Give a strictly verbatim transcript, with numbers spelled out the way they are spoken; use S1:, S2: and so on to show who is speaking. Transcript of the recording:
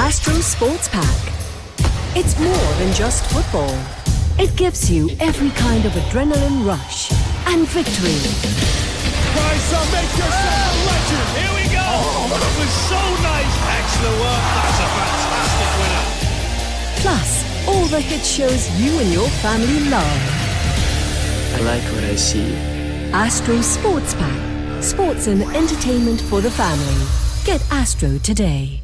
S1: Astro Sports Pack. It's more than just football. It gives you every kind of adrenaline rush and victory.
S2: Bryson, make yourself a legend!
S3: Here we go! Oh, that was so nice! Excellent work. That's a fantastic winner.
S1: Plus, all the hit shows you and your family love.
S4: I like what I see.
S1: Astro Sports Pack. Sports and entertainment for the family. Get Astro today.